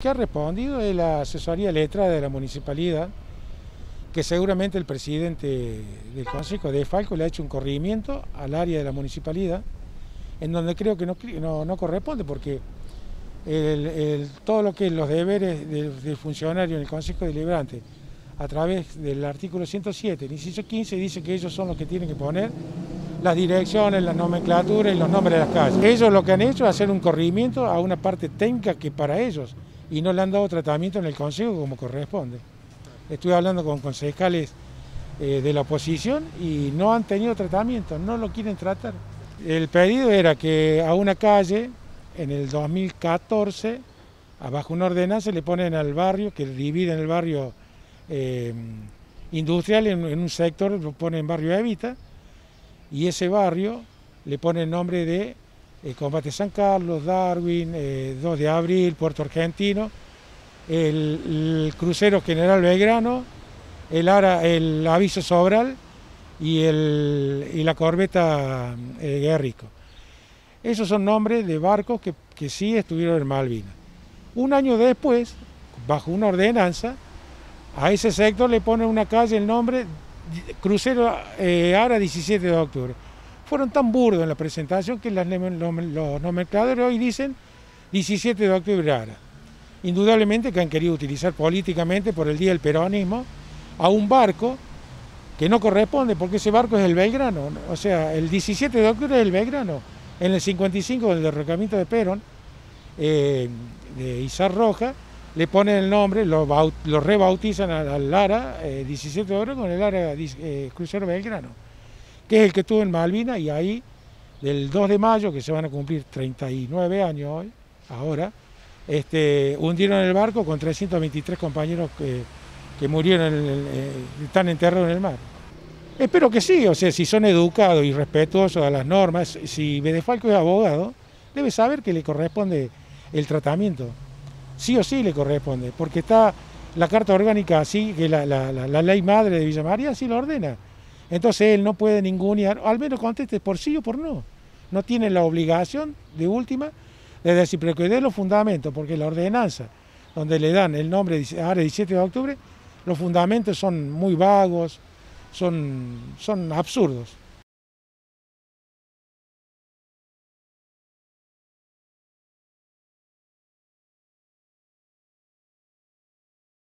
Que ha respondido es la asesoría letrada de la municipalidad, que seguramente el presidente del Consejo de Falco le ha hecho un corrimiento al área de la municipalidad, en donde creo que no corresponde, porque todo lo que es los deberes del funcionario en el Consejo Deliberante, a través del artículo 107, el inciso 15, dice que ellos son los que tienen que poner las direcciones, la nomenclatura y los nombres de las calles. Ellos lo que han hecho es hacer un corrimiento a una parte técnica que para ellos, y no le han dado tratamiento en el Consejo como corresponde. Estuve hablando con concejales de la oposición y no han tenido tratamiento, no lo quieren tratar. El pedido era que a una calle, en el 2014, bajo una ordenanza le ponen al barrio, que dividen el barrio industrial en un sector, lo ponen barrio Evita, y ese barrio le pone el nombre de Combate San Carlos, Darwin, 2 de abril, Puerto Argentino, el crucero General Belgrano, el Aviso Sobral y la corbeta Guerrico. Esos son nombres de barcos que sí estuvieron en Malvinas. Un año después, bajo una ordenanza, a ese sector le ponen una calle el nombre Crucero Ara 17 de octubre. Fueron tan burdos en la presentación que los nomencladores hoy dicen 17 de octubre Ara. Indudablemente que han querido utilizar políticamente por el Día del Peronismo a un barco que no corresponde, porque ese barco es el Belgrano. O sea, el 17 de octubre es el Belgrano. En el 55, del derrocamiento de Perón, de Izar Roja, le ponen el nombre, lo rebautizan al Ara 17 de octubre con el Ara Crucero Belgrano, que es el que estuvo en Malvinas, y ahí, del 2 de mayo, que se van a cumplir 39 años hoy, ahora, hundieron el barco con 323 compañeros que murieron, están enterrados en el mar. Espero que sí, o sea, si son educados y respetuosos a las normas, si Bedefalco es abogado, debe saber que le corresponde el tratamiento. Sí o sí le corresponde, porque está la carta orgánica así, que la ley madre de Villa María así lo ordena. Entonces él no puede ningunear, al menos conteste por sí o por no. No tiene la obligación de última de decir, pero que dé los fundamentos, porque la ordenanza donde le dan el nombre ahora 17 de octubre, los fundamentos son muy vagos, son absurdos.